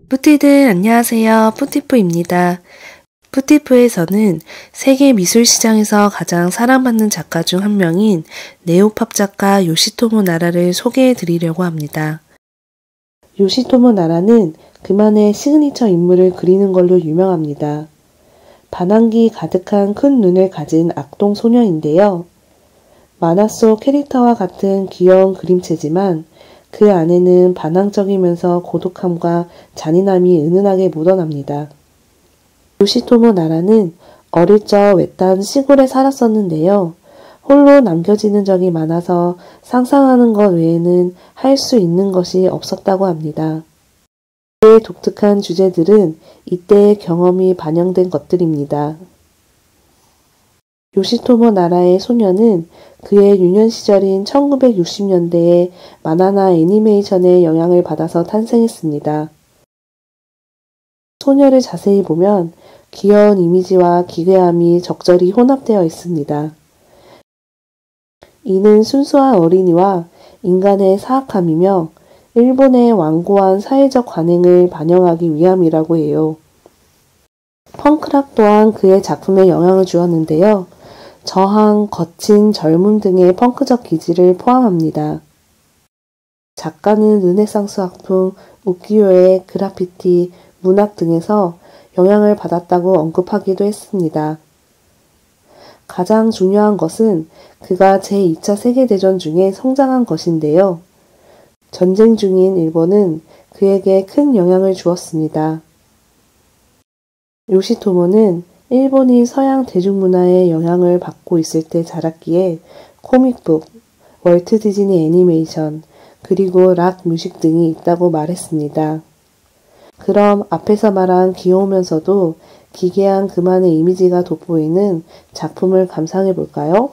뿌띠들 안녕하세요. 뿌티프입니다. 뿌티프에서는 세계 미술 시장에서 가장 사랑받는 작가 중 한 명인 네오팝 작가 요시토모 나라를 소개해 드리려고 합니다. 요시토모 나라는 그만의 시그니처 인물을 그리는 걸로 유명합니다. 반항기 가득한 큰 눈을 가진 악동 소녀인데요. 만화 속 캐릭터와 같은 귀여운 그림체지만 그 안에는 반항적이면서 고독함과 잔인함이 은은하게 묻어납니다. 요시토모 나라는 어릴 적 외딴 시골에 살았었는데요. 홀로 남겨지는 적이 많아서 상상하는 것 외에는 할 수 있는 것이 없었다고 합니다. 그의 독특한 주제들은 이때의 경험이 반영된 것들입니다. 요시토모 나라의 소녀는 그의 유년 시절인 1960년대에 만화나 애니메이션의 영향을 받아서 탄생했습니다. 소녀를 자세히 보면 귀여운 이미지와 기괴함이 적절히 혼합되어 있습니다. 이는 순수한 어린이와 인간의 사악함이며 일본의 완고한 사회적 관행을 반영하기 위함이라고 해요. 펑크락 또한 그의 작품에 영향을 주었는데요. 저항, 거친, 젊음 등의 펑크적 기질을 포함합니다. 작가는 르네상스 작품, 우키요의 그래피티, 문학 등에서 영향을 받았다고 언급하기도 했습니다. 가장 중요한 것은 그가 제2차 세계대전 중에 성장한 것인데요. 전쟁 중인 일본은 그에게 큰 영향을 주었습니다. 요시토모는 일본이 서양 대중문화의 영향을 받고 있을 때 자랐기에 코믹북, 월트 디즈니 애니메이션, 그리고 락 뮤직 등이 있다고 말했습니다. 그럼 앞에서 말한 귀여우면서도 기괴한 그만의 이미지가 돋보이는 작품을 감상해 볼까요?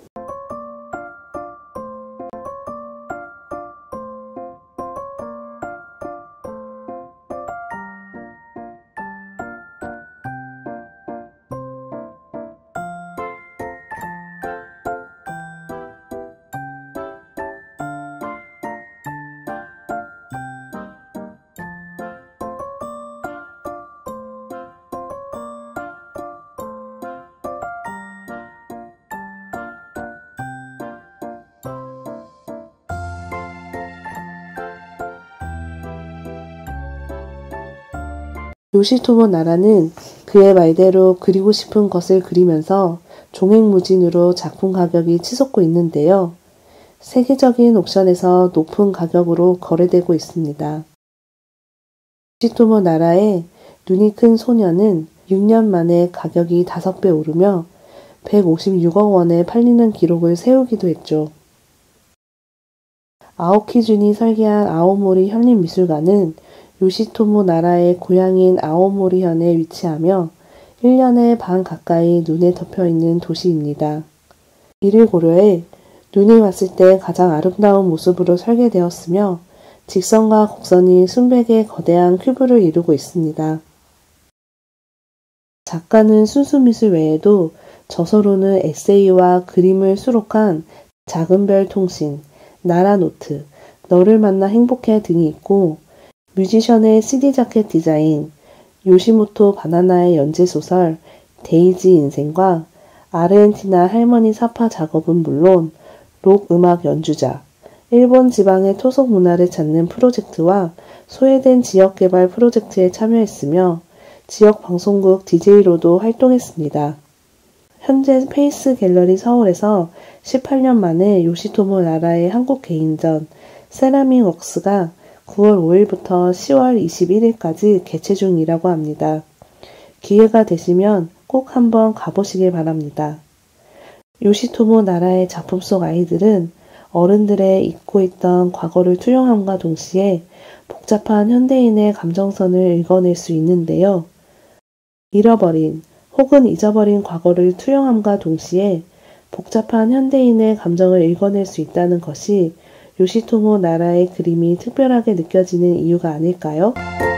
요시토모 나라는 그의 말대로 그리고 싶은 것을 그리면서 종횡무진으로 작품 가격이 치솟고 있는데요. 세계적인 옥션에서 높은 가격으로 거래되고 있습니다. 요시토모 나라의 눈이 큰 소녀는 6년 만에 가격이 5배 오르며 156억 원에 팔리는 기록을 세우기도 했죠. 아오키준이 설계한 아오모리 현립미술관은 요시토모 나라의 고향인 아오모리현에 위치하며 1년의 반 가까이 눈에 덮여있는 도시입니다. 이를 고려해 눈이 왔을 때 가장 아름다운 모습으로 설계되었으며 직선과 곡선이 순백의 거대한 큐브를 이루고 있습니다. 작가는 순수미술 외에도 저서로는 에세이와 그림을 수록한 작은 별 통신, 나라노트, 너를 만나 행복해 등이 있고 뮤지션의 CD 자켓 디자인, 요시모토 바나나의 연재소설 데이지 인생과 아르헨티나 할머니 사파 작업은 물론 록 음악 연주자, 일본 지방의 토속 문화를 찾는 프로젝트와 소외된 지역개발 프로젝트에 참여했으며 지역 방송국 DJ로도 활동했습니다. 현재 페이스 갤러리 서울에서 18년 만에 요시토모 나라의 한국 개인전 세라믹 웍스가 9월 5일부터 10월 21일까지 개최 중이라고 합니다. 기회가 되시면 꼭 한번 가보시길 바랍니다. 요시토모 나라의 작품 속 아이들은 어른들의 잊고 있던 과거를 투영함과 동시에 복잡한 현대인의 감정선을 읽어낼 수 있는데요. 잃어버린 혹은 잊어버린 과거를 투영함과 동시에 복잡한 현대인의 감정을 읽어낼 수 있다는 것이 요시토모 나라의 그림이 특별하게 느껴지는 이유가 아닐까요?